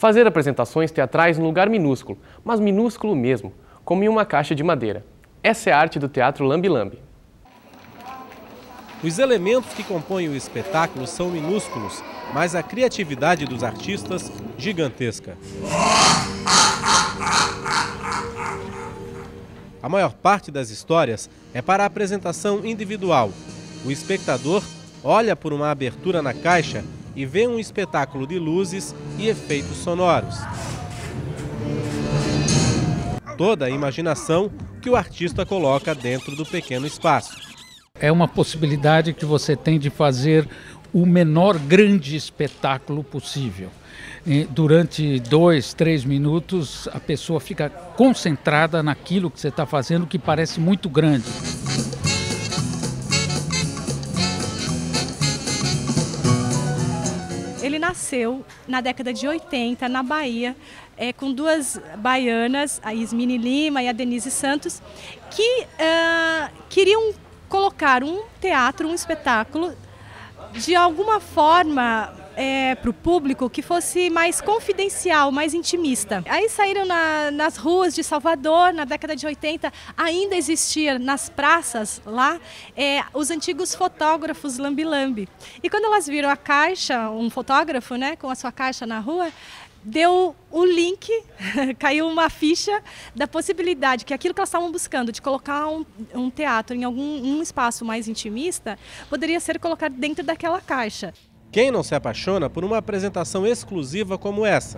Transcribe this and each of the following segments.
Fazer apresentações teatrais num lugar minúsculo, mas minúsculo mesmo, como em uma caixa de madeira. Essa é a arte do Teatro Lambi Lambi. Os elementos que compõem o espetáculo são minúsculos, mas a criatividade dos artistas gigantesca. A maior parte das histórias é para a apresentação individual. O espectador olha por uma abertura na caixa e vê um espetáculo de luzes e efeitos sonoros. Toda a imaginação que o artista coloca dentro do pequeno espaço. É uma possibilidade que você tem de fazer o menor grande espetáculo possível. E durante 2, 3 minutos, a pessoa fica concentrada naquilo que você está fazendo, que parece muito grande. Ele nasceu na década de 80, na Bahia, com duas baianas, a Ismini Lima e a Denise Santos, que queriam colocar um teatro, um espetáculo, de alguma forma para o público que fosse mais confidencial, mais intimista. Aí saíram nas ruas de Salvador, na década de 80, ainda existia nas praças lá os antigos fotógrafos Lambi Lambi. E quando elas viram a caixa, um fotógrafo, né, com a sua caixa na rua, deu o link, caiu uma ficha da possibilidade que aquilo que elas estavam buscando, de colocar um teatro em um espaço mais intimista, poderia ser colocado dentro daquela caixa. Quem não se apaixona por uma apresentação exclusiva como essa?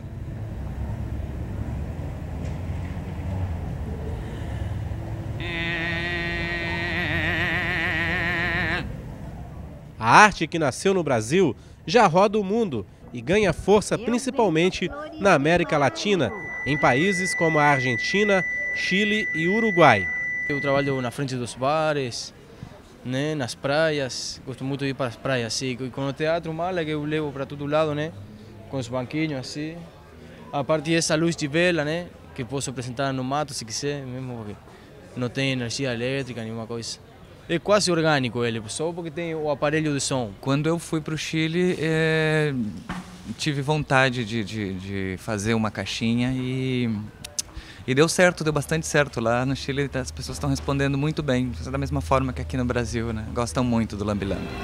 A arte que nasceu no Brasil já roda o mundo e ganha força principalmente na América Latina, em países como a Argentina, Chile e Uruguai. Eu trabalho na frente dos bares, né, nas praias, gosto muito de ir para as praias, assim, e com o teatro mala que eu levo para todo lado, né, com os banquinhos, assim. A parte dessa luz de vela, né, que posso apresentar no mato se quiser, mesmo porque não tem energia elétrica, nenhuma coisa. É quase orgânico ele, só porque tem o aparelho de som. Quando eu fui para o Chile, tive vontade de fazer uma caixinha e deu certo, deu bastante certo. Lá no Chile as pessoas estão respondendo muito bem, da mesma forma que aqui no Brasil, né? Gostam muito do Lambi Lambi.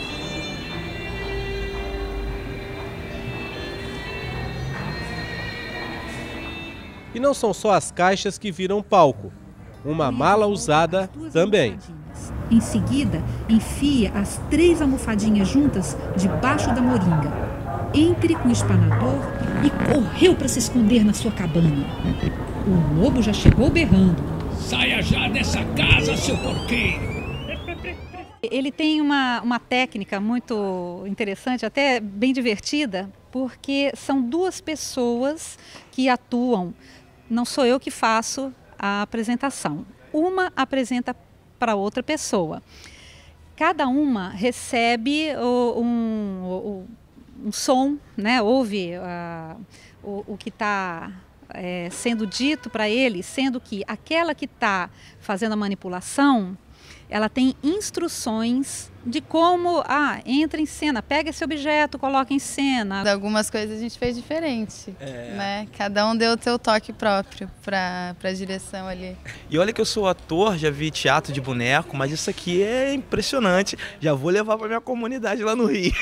E não são só as caixas que viram palco. Uma mala usada também. Em seguida, enfia as 3 almofadinhas juntas debaixo da moringa. Entre com o espanador e correu para se esconder na sua cabana. O lobo já chegou berrando. Saia já dessa casa, seu porqueiro! Ele tem uma técnica muito interessante, até bem divertida, porque são 2 pessoas que atuam. Não sou eu que faço a apresentação. Uma apresenta para outra pessoa. Cada uma recebe um som, né? Ouve o que está sendo dito para ele, sendo que aquela que está fazendo a manipulação, ela tem instruções de como, entra em cena, pega esse objeto, coloca em cena. Algumas coisas a gente fez diferente, né? Cada um deu o seu toque próprio para a direção ali. E olha que eu sou ator, já vi teatro de boneco, mas isso aqui é impressionante. Já vou levar para minha comunidade lá no Rio.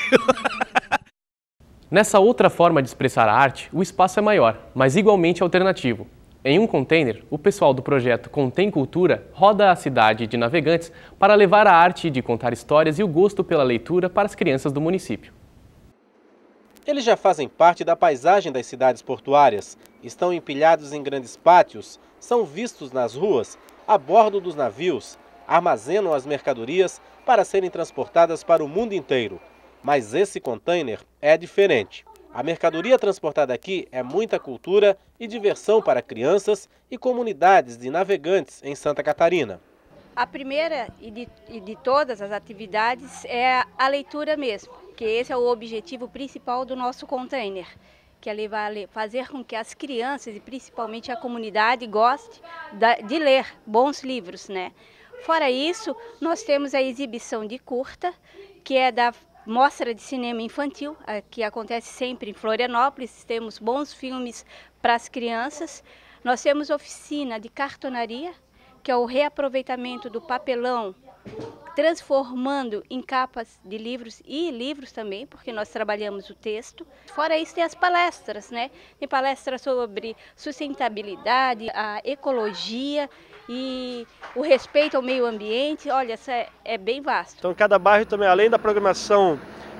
Nessa outra forma de expressar a arte, o espaço é maior, mas igualmente alternativo. Em um container, o pessoal do projeto Contém Cultura roda a cidade de Navegantes para levar a arte de contar histórias e o gosto pela leitura para as crianças do município. Eles já fazem parte da paisagem das cidades portuárias, estão empilhados em grandes pátios, são vistos nas ruas, a bordo dos navios, armazenam as mercadorias para serem transportadas para o mundo inteiro. Mas esse container é diferente. A mercadoria transportada aqui é muita cultura e diversão para crianças e comunidades de Navegantes em Santa Catarina. A primeira e de todas as atividades é a leitura mesmo, que esse é o objetivo principal do nosso container, que é fazer com que as crianças e principalmente a comunidade goste de ler bons livros, né? Fora isso, nós temos a exibição de curta, que é da mostra de cinema infantil, que acontece sempre em Florianópolis. Temos bons filmes para as crianças. Nós temos oficina de cartonaria, que é o reaproveitamento do papelão, transformando em capas de livros e livros também, porque nós trabalhamos o texto. Fora isso, tem as palestras, né? Tem palestra sobre sustentabilidade, a ecologia e o respeito ao meio ambiente. Olha, isso é bem vasto. Então, cada bairro também, além da programação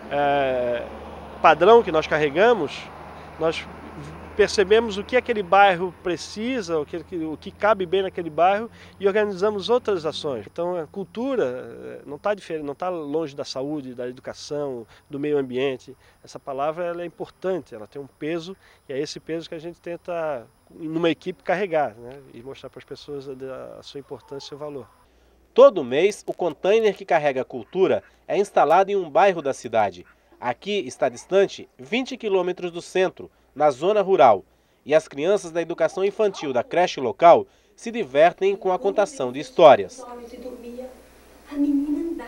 padrão que nós carregamos, nós percebemos o que aquele bairro precisa, o que cabe bem naquele bairro, e organizamos outras ações. Então a cultura não está diferente, não está longe da saúde, da educação, do meio ambiente. Essa palavra ela é importante, ela tem um peso, e é esse peso que a gente tenta, numa equipe, carregar, né? E mostrar para as pessoas a sua importância e seu valor. Todo mês, o container que carrega a cultura é instalado em um bairro da cidade. Aqui está distante 20 quilômetros do centro, na zona rural, e as crianças da educação infantil da creche local se divertem com a contação de histórias. A menina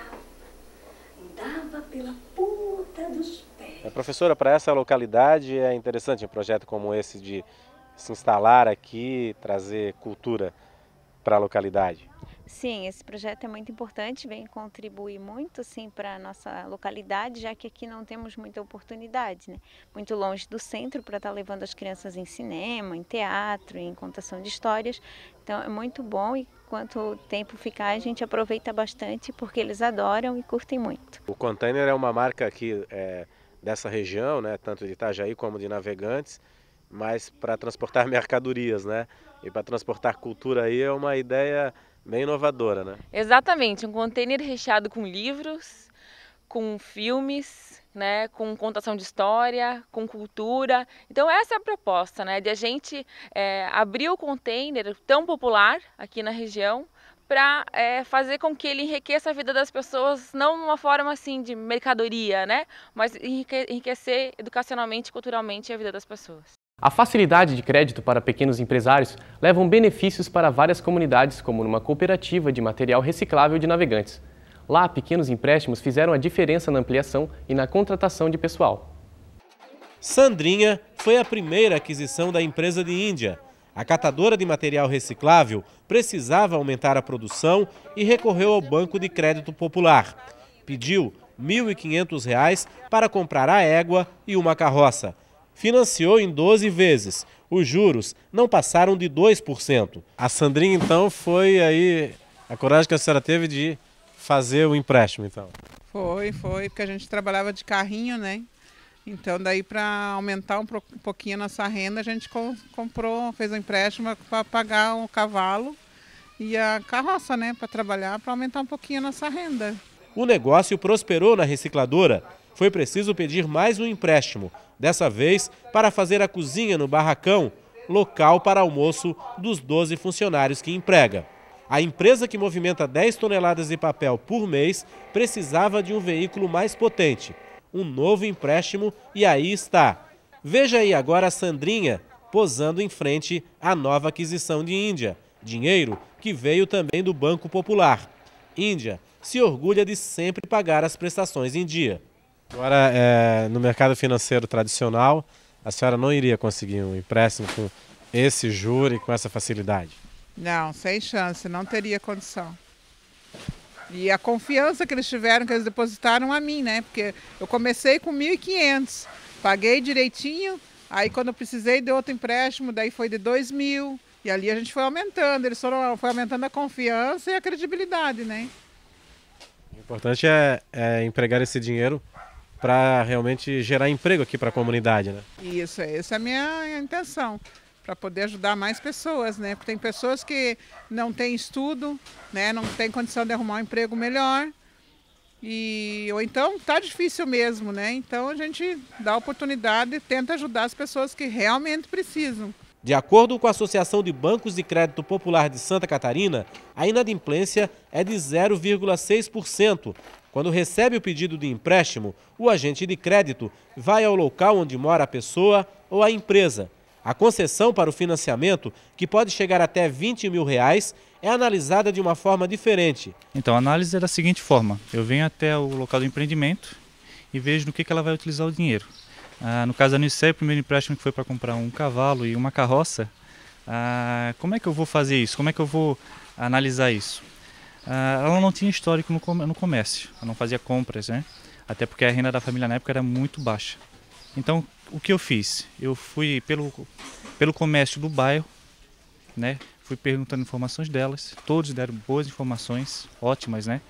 andava pela ponta dos pés. Professora, para essa localidade é interessante um projeto como esse de se instalar aqui, trazer cultura para a localidade. Sim, esse projeto é muito importante, vem contribuir muito para a nossa localidade, já que aqui não temos muita oportunidade, né? Muito longe do centro para estar levando as crianças em cinema, em teatro, em contação de histórias. Então é muito bom, e quanto tempo ficar a gente aproveita bastante, porque eles adoram e curtem muito. O container é uma marca aqui dessa região, né? Tanto de Itajaí como de Navegantes, mas para transportar mercadorias, né? E para transportar cultura aí é uma ideia bem inovadora, né? Exatamente, um container recheado com livros, com filmes, né, com contação de história, com cultura. Então essa é a proposta, né, de a gente abrir o container tão popular aqui na região para fazer com que ele enriqueça a vida das pessoas, não de uma forma assim de mercadoria, né, mas enriquecer educacionalmente e culturalmente a vida das pessoas. A facilidade de crédito para pequenos empresários levam benefícios para várias comunidades, como numa cooperativa de material reciclável de Navegantes. Lá, pequenos empréstimos fizeram a diferença na ampliação e na contratação de pessoal. Sandrinha foi a primeira aquisição da empresa de Índia. A catadora de material reciclável precisava aumentar a produção e recorreu ao Banco de Crédito Popular. Pediu R$ 1.500 para comprar a égua e uma carroça. Financiou em 12 vezes. Os juros não passaram de 2%. A Sandrinha, então, foi aí a coragem que a senhora teve de fazer o empréstimo, então? Foi, porque a gente trabalhava de carrinho, né? Então, daí para aumentar um pouquinho a nossa renda, a gente fez um empréstimo para pagar o cavalo e a carroça, né? Para trabalhar, para aumentar um pouquinho a nossa renda. O negócio prosperou na recicladora. Foi preciso pedir mais um empréstimo, dessa vez para fazer a cozinha no barracão, local para almoço dos 12 funcionários que emprega. A empresa, que movimenta 10 toneladas de papel por mês, precisava de um veículo mais potente. Um novo empréstimo, e aí está. Veja aí agora a Sandrinha posando em frente à nova aquisição de Índia. Dinheiro que veio também do Banco Popular. Índia se orgulha de sempre pagar as prestações em dia. Agora, no mercado financeiro tradicional, a senhora não iria conseguir um empréstimo com esse juro e com essa facilidade? Não, sem chance, não teria condição. E a confiança que eles tiveram, que eles depositaram a mim, né? Porque eu comecei com 1.500, paguei direitinho, aí quando eu precisei de outro empréstimo, daí foi de 2.000, e ali a gente foi aumentando, eles foram aumentando a confiança e a credibilidade, né? O importante é empregar esse dinheiro para realmente gerar emprego aqui para a comunidade, né? Isso, essa é a minha intenção, para poder ajudar mais pessoas, né? Porque tem pessoas que não têm estudo, né? Não têm condição de arrumar um emprego melhor, ou então tá difícil mesmo, né? Então a gente dá oportunidade e tenta ajudar as pessoas que realmente precisam. De acordo com a Associação de Bancos de Crédito Popular de Santa Catarina, a inadimplência é de 0,6%. Quando recebe o pedido de empréstimo, o agente de crédito vai ao local onde mora a pessoa ou a empresa. A concessão para o financiamento, que pode chegar até R$ 20.000, é analisada de uma forma diferente. Então, a análise é da seguinte forma: eu venho até o local do empreendimento e vejo no que ela vai utilizar o dinheiro. No caso da Nicéia, o primeiro empréstimo que foi para comprar um cavalo e uma carroça, como é que eu vou fazer isso? Como é que eu vou analisar isso? Ela não tinha histórico no comércio, ela não fazia compras, né? Até porque a renda da família na época era muito baixa. Então, o que eu fiz? Eu fui pelo comércio do bairro, né? Fui perguntando informações delas, todos deram boas informações, ótimas, né?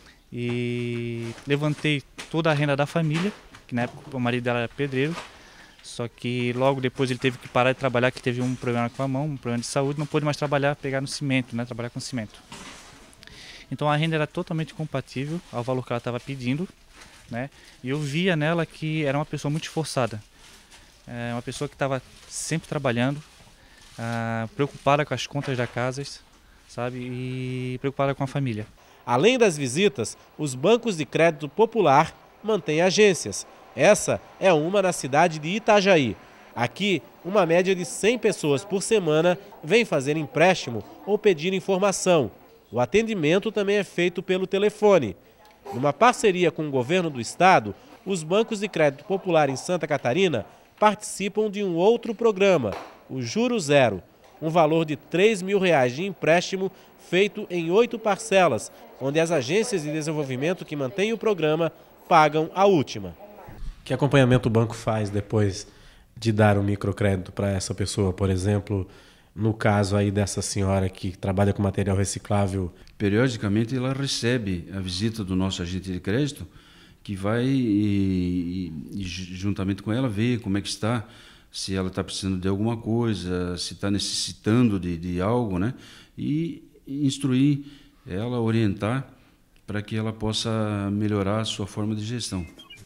E levantei toda a renda da família, que na época o marido dela era pedreiro, só que logo depois ele teve que parar de trabalhar, que teve um problema com a mão, um problema de saúde, não pôde mais trabalhar, pegar no cimento, né? Trabalhar com cimento. Então a renda era totalmente compatível ao valor que ela estava pedindo, né? E eu via nela que era uma pessoa muito esforçada, uma pessoa que estava sempre trabalhando, preocupada com as contas da casa, sabe, e preocupada com a família. Além das visitas, os bancos de crédito popular mantêm agências. Essa é uma na cidade de Itajaí. Aqui, uma média de 100 pessoas por semana vem fazer empréstimo ou pedir informação. O atendimento também é feito pelo telefone. Numa parceria com o governo do estado, os bancos de crédito popular em Santa Catarina participam de um outro programa, o Juro Zero, um valor de R$3.000 de empréstimo feito em 8 parcelas, onde as agências de desenvolvimento que mantêm o programa pagam a última. Que acompanhamento o banco faz depois de dar o microcrédito para essa pessoa, por exemplo, no caso aí dessa senhora que trabalha com material reciclável? Periodicamente ela recebe a visita do nosso agente de crédito, que vai e juntamente com ela ver como é que está, se ela está precisando de alguma coisa, se está necessitando de algo, né? E instruir ela, orientar para que ela possa melhorar a sua forma de gestão.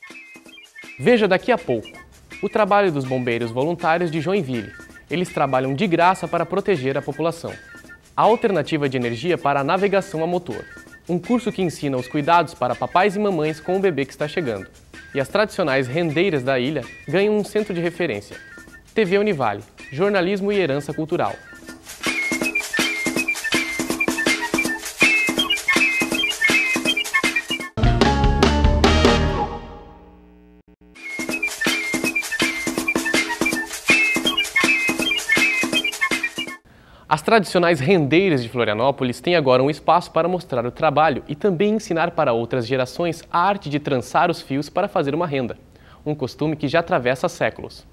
Veja daqui a pouco o trabalho dos bombeiros voluntários de Joinville. Eles trabalham de graça para proteger a população. A alternativa de energia para a navegação a motor. Um curso que ensina os cuidados para papais e mamães com o bebê que está chegando. E as tradicionais rendeiras da ilha ganham um centro de referência. TV Univale, jornalismo e herança cultural. As tradicionais rendeiras de Florianópolis têm agora um espaço para mostrar o trabalho e também ensinar para outras gerações a arte de trançar os fios para fazer uma renda. Um costume que já atravessa séculos.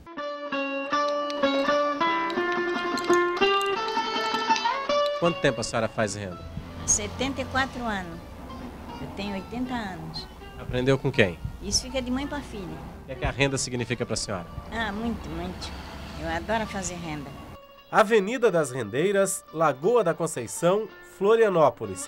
Quanto tempo a senhora faz renda? 74 anos. Eu tenho 80 anos. Aprendeu com quem? Isso fica de mãe para filha. O que a renda significa para a senhora? Muito, muito. Eu adoro fazer renda. Avenida das Rendeiras, Lagoa da Conceição, Florianópolis.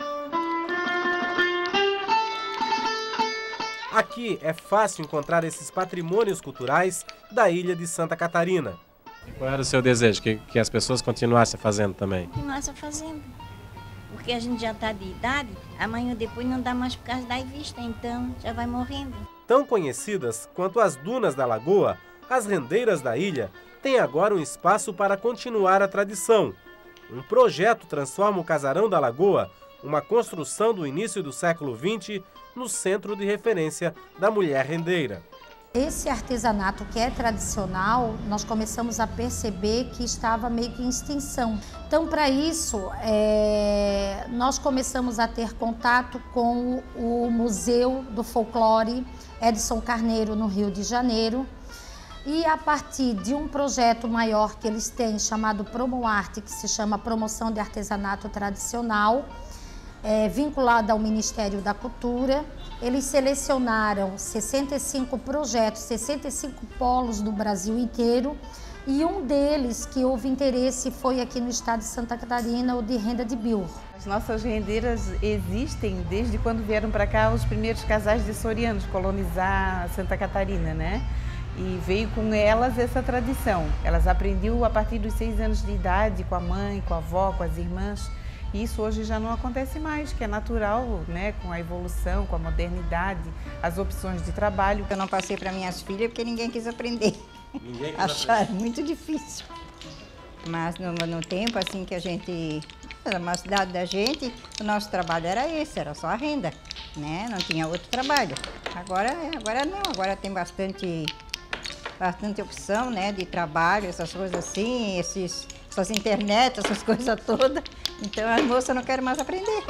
Aqui é fácil encontrar esses patrimônios culturais da ilha de Santa Catarina. E qual era o seu desejo? Que as pessoas continuassem fazendo também? Continuassem fazendo. Porque a gente já está de idade, amanhã ou depois não dá mais por causa da vista, então já vai morrendo. Tão conhecidas quanto as dunas da lagoa, as rendeiras da ilha têm agora um espaço para continuar a tradição. Um projeto transforma o Casarão da Lagoa, uma construção do início do século XX, no centro de referência da mulher rendeira. Esse artesanato que é tradicional, nós começamos a perceber que estava meio que em extinção. Então, para isso, nós começamos a ter contato com o Museu do Folclore Edson Carneiro, no Rio de Janeiro. E a partir de um projeto maior que eles têm, chamado Promoarte, que se chama Promoção de Artesanato Tradicional, vinculado ao Ministério da Cultura, eles selecionaram 65 projetos, 65 polos do Brasil inteiro, e um deles que houve interesse foi aqui no estado de Santa Catarina, o de Renda de Biúr. As nossas rendeiras existem desde quando vieram para cá os primeiros casais de açorianos colonizar Santa Catarina, né? E veio com elas essa tradição. Elas aprendiam a partir dos 6 anos de idade, com a mãe, com a avó, com as irmãs. E isso hoje já não acontece mais, que é natural, né? Com a evolução, com a modernidade, as opções de trabalho. Eu não passei para minhas filhas porque ninguém quis aprender. Ninguém quis Acharam muito difícil. Mas no tempo assim que a gente Na cidade da gente, o nosso trabalho era esse, era só a renda, né? Não tinha outro trabalho. Agora não, agora tem bastante opção, né, de trabalho, essas coisas assim, essas internet, essas coisas todas. Então as moças não querem mais aprender.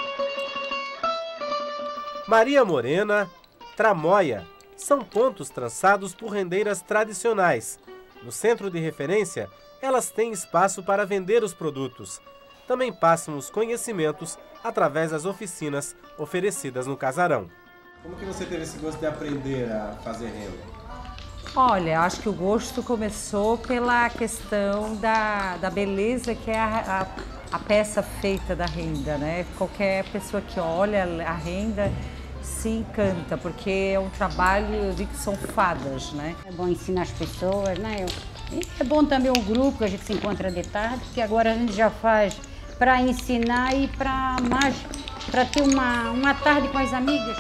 Maria Morena, Tramóia, são pontos traçados por rendeiras tradicionais. No centro de referência, elas têm espaço para vender os produtos. Também passam os conhecimentos através das oficinas oferecidas no casarão. Como que você teve esse gosto de aprender a fazer renda? Olha, acho que o gosto começou pela questão da beleza que é a peça feita da renda, né? Qualquer pessoa que olha a renda se encanta, porque é um trabalho, eu digo que são fadas, né? É bom ensinar as pessoas, né? E é bom também o grupo que a gente se encontra de tarde, que agora a gente já faz para ensinar e para ter uma tarde com as amigas.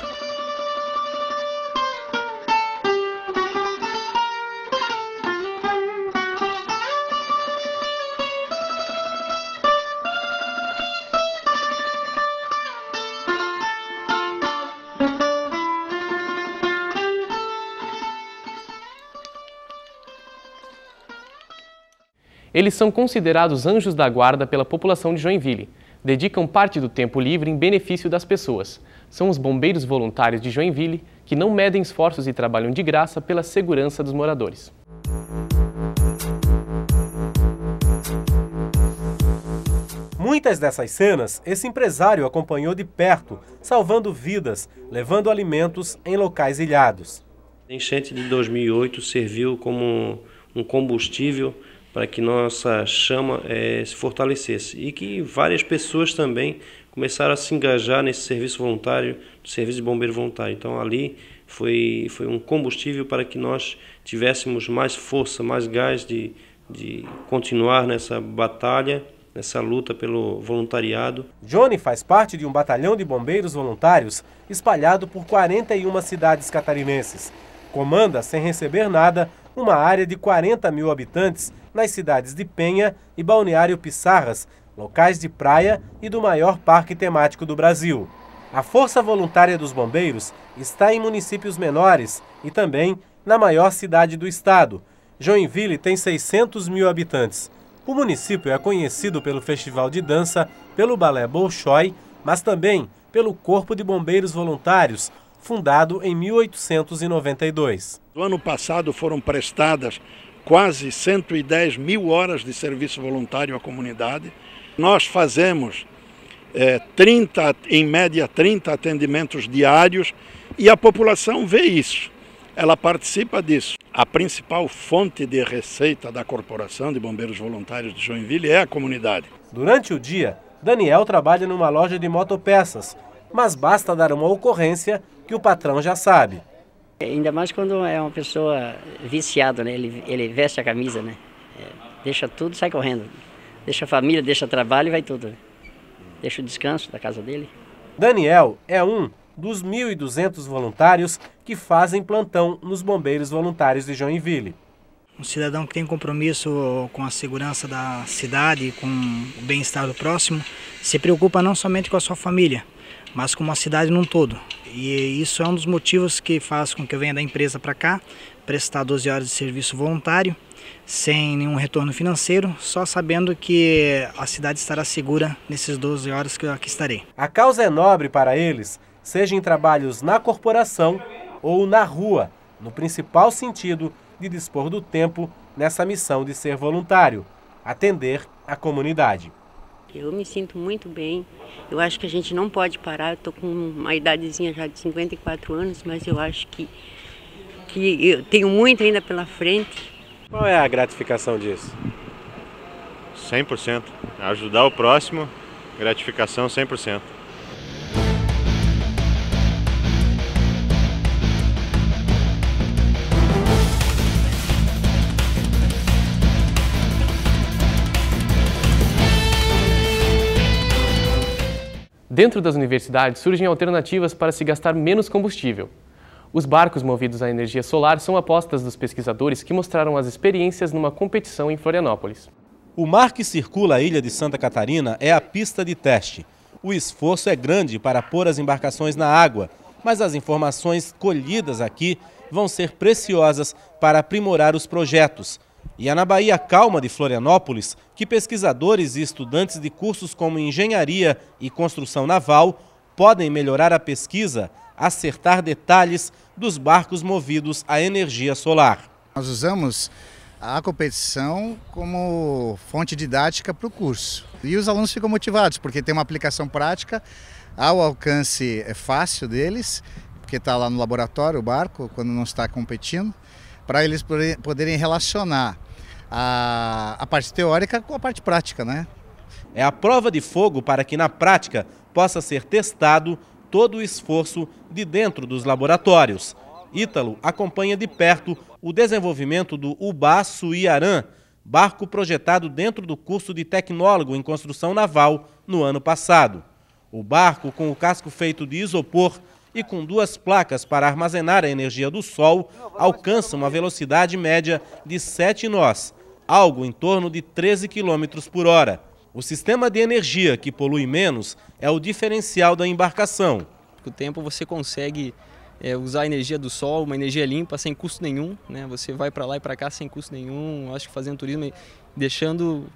Eles são considerados anjos da guarda pela população de Joinville. Dedicam parte do tempo livre em benefício das pessoas. São os bombeiros voluntários de Joinville que não medem esforços e trabalham de graça pela segurança dos moradores. Muitas dessas cenas, esse empresário acompanhou de perto, salvando vidas, levando alimentos em locais ilhados. A enchente de 2008 serviu como um combustível para que nossa chama se fortalecesse e que várias pessoas também começaram a se engajar nesse serviço voluntário, do serviço de bombeiro voluntário. Então ali foi um combustível para que nós tivéssemos mais força, mais gás de continuar nessa batalha, nessa luta pelo voluntariado. Johnny faz parte de um batalhão de bombeiros voluntários espalhado por 41 cidades catarinenses. Comanda, sem receber nada, uma área de 40 mil habitantes nas cidades de Penha e Balneário Pissarras, locais de praia e do maior parque temático do Brasil. A Força Voluntária dos Bombeiros está em municípios menores e também na maior cidade do estado. Joinville tem 600 mil habitantes. O município é conhecido pelo festival de dança, pelo balé Bolshoi, mas também pelo Corpo de Bombeiros Voluntários, fundado em 1892. No ano passado foram prestadas quase 110 mil horas de serviço voluntário à comunidade. Nós fazemos em média 30 atendimentos diários e a população vê isso, ela participa disso. A principal fonte de receita da Corporação de Bombeiros Voluntários de Joinville é a comunidade. Durante o dia, Daniel trabalha numa loja de motopeças, mas basta dar uma ocorrência que o patrão já sabe. Ainda mais quando é uma pessoa viciada, né? Ele veste a camisa, né? Deixa tudo, sai correndo. Deixa a família, deixa o trabalho e vai tudo. Deixa o descanso da casa dele. Daniel é um dos 1.200 voluntários que fazem plantão nos Bombeiros Voluntários de Joinville. Um cidadão que tem compromisso com a segurança da cidade, com o bem-estar do próximo, se preocupa não somente com a sua família, mas com a cidade num todo. E isso é um dos motivos que faz com que eu venha da empresa para cá, prestar 12 horas de serviço voluntário, sem nenhum retorno financeiro, só sabendo que a cidade estará segura nesses 12 horas que eu aqui estarei. A causa é nobre para eles, seja em trabalhos na corporação ou na rua, no principal sentido de dispor do tempo nessa missão de ser voluntário, atender a comunidade. Eu me sinto muito bem, eu acho que a gente não pode parar, eu estou com uma idadezinha já de 54 anos, mas eu acho que eu tenho muito ainda pela frente. Qual é a gratificação disso? 100%. Ajudar o próximo, gratificação 100%. Dentro das universidades surgem alternativas para se gastar menos combustível. Os barcos movidos à energia solar são apostas dos pesquisadores que mostraram as experiências numa competição em Florianópolis. O mar que circula a ilha de Santa Catarina é a pista de teste. O esforço é grande para pôr as embarcações na água, mas as informações colhidas aqui vão ser preciosas para aprimorar os projetos. E é na Baía Calma de Florianópolis que pesquisadores e estudantes de cursos como engenharia e construção naval podem melhorar a pesquisa, acertar detalhes dos barcos movidos à energia solar. Nós usamos a competição como fonte didática para o curso. E os alunos ficam motivados, porque tem uma aplicação prática, ao alcance fácil deles, porque está lá no laboratório o barco, quando não está competindo, para eles poderem relacionar a parte teórica com a parte prática, né? É a prova de fogo para que na prática possa ser testado todo o esforço de dentro dos laboratórios. Ítalo acompanha de perto o desenvolvimento do Ubá Suiarã, barco projetado dentro do curso de tecnólogo em construção naval no ano passado. O barco, com o casco feito de isopor e com 2 placas para armazenar a energia do sol, alcança uma velocidade média de 7 nós, algo em torno de 13 km por hora. O sistema de energia que polui menos é o diferencial da embarcação. Com o tempo você consegue usar a energia do sol, uma energia limpa, sem custo nenhum, né? Você vai para lá e para cá sem custo nenhum, acho que fazendo turismo e deixando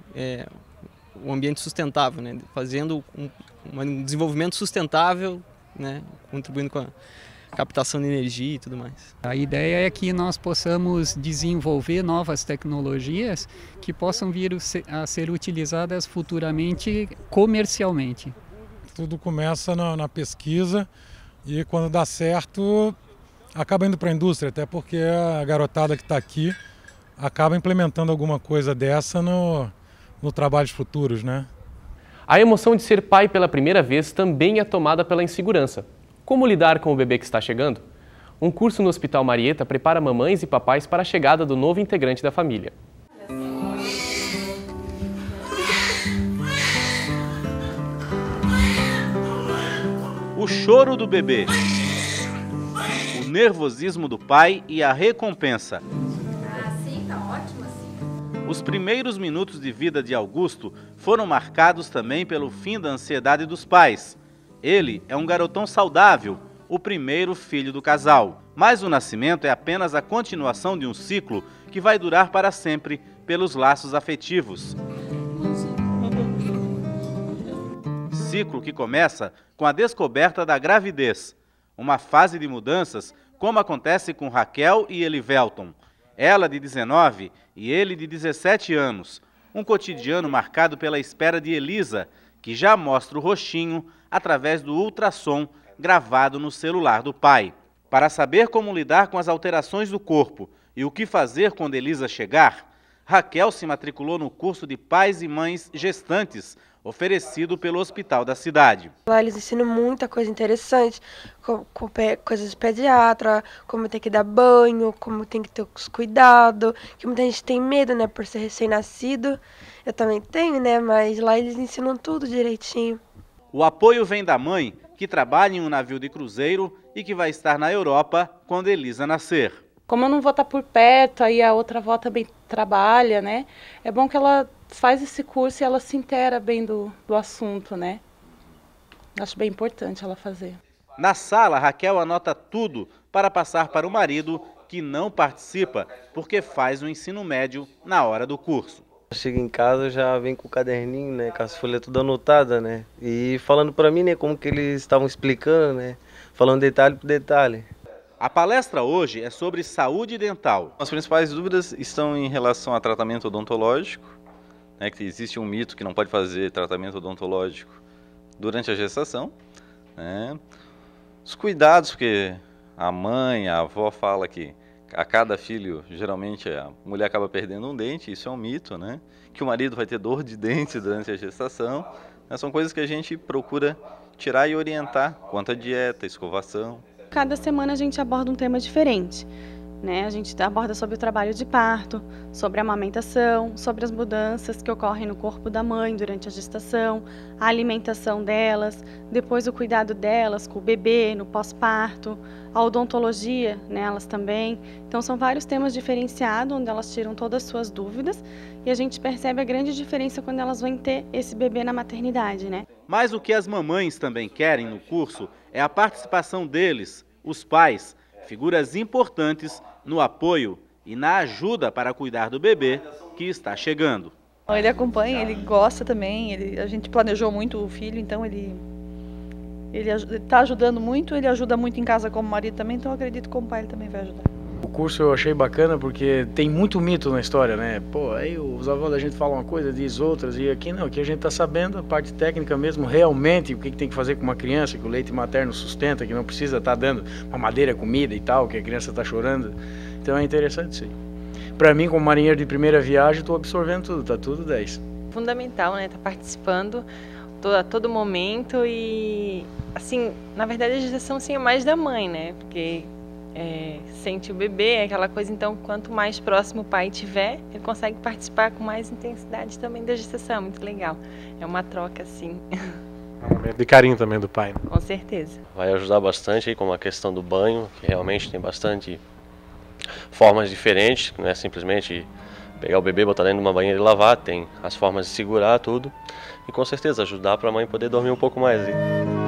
o ambiente sustentável, né? Fazendo um desenvolvimento sustentável, né? Contribuindo com a captação de energia e tudo mais. A ideia é que nós possamos desenvolver novas tecnologias que possam vir a ser utilizadas futuramente comercialmente. Tudo começa na pesquisa e quando dá certo acaba indo para a indústria, até porque a garotada que está aqui acaba implementando alguma coisa dessa no trabalhos futuros, né? A emoção de ser pai pela primeira vez também é tomada pela insegurança. Como lidar com o bebê que está chegando? Um curso no Hospital Marieta prepara mamães e papais para a chegada do novo integrante da família. O choro do bebê, o nervosismo do pai e a recompensa. Sim, tá ótimo assim. Os primeiros minutos de vida de Augusto foram marcados também pelo fim da ansiedade dos pais. Ele é um garotão saudável, o primeiro filho do casal. Mas o nascimento é apenas a continuação de um ciclo que vai durar para sempre pelos laços afetivos. Ciclo que começa com a descoberta da gravidez. Uma fase de mudanças, como acontece com Raquel e Elivelton. Ela de 19 e ele de 17 anos. Um cotidiano marcado pela espera de Elisa, que já mostra o rostinho através do ultrassom gravado no celular do pai. Para saber como lidar com as alterações do corpo e o que fazer quando Elisa chegar, Raquel se matriculou no curso de pais e mães gestantes, oferecido pelo hospital da cidade. Lá eles ensinam muita coisa interessante, coisas de pediatra, como tem que dar banho, como tem que ter os cuidados, que muita gente tem medo, né, por ser recém-nascido. Eu também tenho, né, mas lá eles ensinam tudo direitinho. O apoio vem da mãe, que trabalha em um navio de cruzeiro e que vai estar na Europa quando Elisa nascer. Como eu não vou estar por perto, aí a outra avó também trabalha, né? É bom que ela faz esse curso e ela se inteira bem do assunto, né? Acho bem importante ela fazer. Na sala, Raquel anota tudo para passar para o marido, que não participa, porque faz o ensino médio na hora do curso. Chego em casa, já vem com o caderninho, né, com as folhas tudo anotadas, né, e falando para mim, né, como que eles estavam explicando, né, falando detalhe por detalhe. A palestra hoje é sobre saúde dental. As principais dúvidas estão em relação a tratamento odontológico, né, que existe um mito que não pode fazer tratamento odontológico durante a gestação, né, os cuidados, porque a mãe, a avó fala que a cada filho, geralmente, a mulher acaba perdendo um dente, isso é um mito, né? Que o marido vai ter dor de dente durante a gestação. São coisas que a gente procura tirar e orientar quanto à dieta, escovação. Cada semana a gente aborda um tema diferente. né? A gente aborda sobre o trabalho de parto, sobre a amamentação, sobre as mudanças que ocorrem no corpo da mãe durante a gestação, a alimentação delas, depois o cuidado delas com o bebê no pós-parto, a odontologia nelas também. Então são vários temas diferenciados onde elas tiram todas as suas dúvidas e a gente percebe a grande diferença quando elas vão ter esse bebê na maternidade, né? Mas o que as mamães também querem no curso é a participação deles, os pais, figuras importantes no apoio e na ajuda para cuidar do bebê que está chegando. Ele acompanha, ele gosta também, a gente planejou muito o filho, então ele está ajudando muito, ele ajuda muito em casa como marido também, então eu acredito que como pai ele também vai ajudar. O curso eu achei bacana porque tem muito mito na história, né? Pô, aí os avós da gente falam uma coisa, diz outras, e aqui não, aqui a gente está sabendo a parte técnica mesmo, realmente, o que tem que fazer com uma criança, que o leite materno sustenta, que não precisa estar dando mamadeira, comida e tal, que a criança está chorando. Então é interessante isso aí. Para mim, como marinheiro de primeira viagem, estou absorvendo tudo, tá tudo 10. Fundamental, né? Tá participando a todo momento e, assim, na verdade a gestação sim é mais da mãe, né? Porque sente o bebê, aquela coisa, então quanto mais próximo o pai tiver, ele consegue participar com mais intensidade também da gestação, muito legal. É uma troca, assim. É um momento de carinho também do pai, né? Com certeza. Vai ajudar bastante aí com a questão do banho, que realmente tem bastante formas diferentes, não é simplesmente pegar o bebê, botar dentro de uma banheira e lavar, tem as formas de segurar tudo e com certeza ajudar para a mãe poder dormir um pouco mais.